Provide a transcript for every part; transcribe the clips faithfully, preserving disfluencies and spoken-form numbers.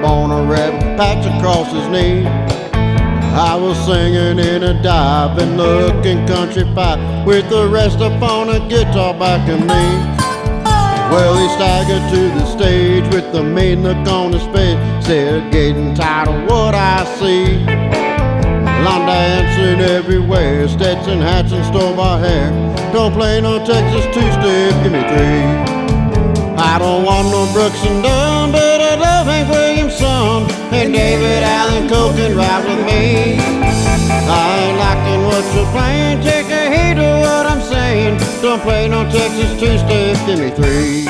on a red patch across his knee. I was singing in a diving looking country fight with the rest up on a guitar back of me. Well, he staggered to the stage with the mean look on his face, said, "Getting tired of what I see. I'm dancing everywhere, Stetson hats and store-bought hair. Don't play no Texas two-step, give me three. I don't want no Brooks and Dunn, but I love Hank Williams some, and David Allen Coe can ride with me. I ain't liking what you're playing, take a heed to what I'm saying. Don't play no Texas two-step, give me three."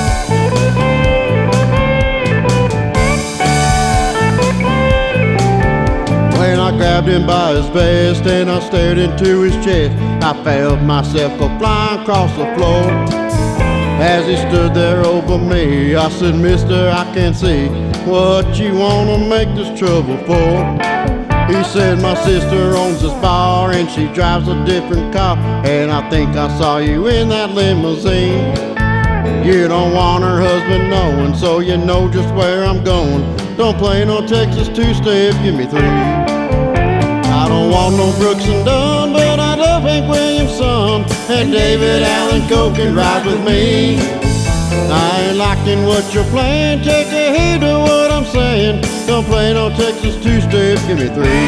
When I grabbed him by his vest and I stared into his chest, I felt myself go flying across the floor. As he stood there over me, I said, "Mister, I can't see what you wanna make this trouble for." He said, "My sister owns this bar and she drives a different car, and I think I saw you in that limousine. You don't want her husband knowing, so you know just where I'm going. Don't play no Texas two-step, give me three. I don't want no Brooks and Dunn, but I love Hank Williams some, and David Allen Coe can ride with me. I ain't liking what you're playing, take a heed to what I'm saying. Don't play no Texas two-step, give me three.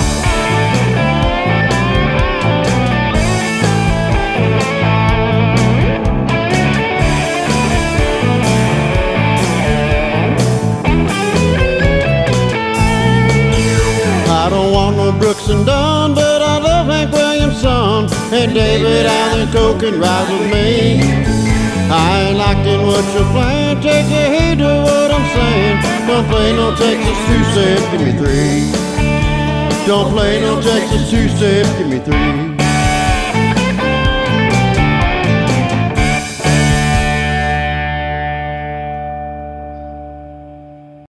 I don't want no Brooks and Dunn, but I love Hank Williams some, and David Allen Coe can ride with me. I ain't liking what you're playing, take a heed to what I'm saying. Don't play no Texas two-step, give me three. Don't play no Texas two-step, give me three.